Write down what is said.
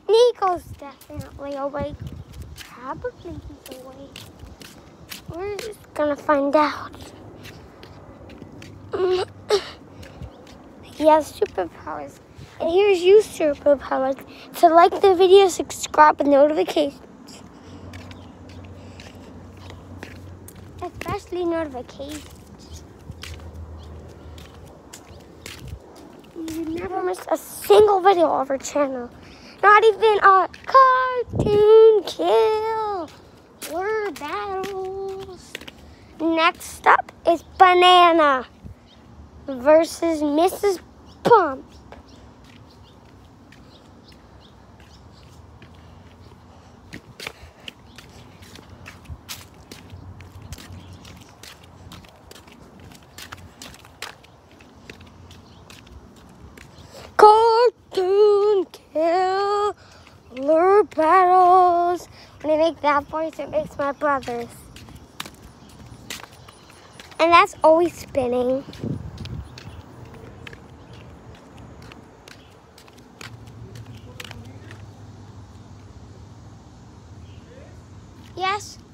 Nico's definitely awake. Probably he's awake. We're just gonna find out. He has superpowers. And here's you superpowers. So like the video, subscribe with notifications. Especially notifications. You never miss a single video of our channel. Not even a cartoon killer battles. Next up is Banana versus Mrs. Pump. Cartoon killer battles. When I make that voice, it makes my brothers. And that's always spinning. Yes?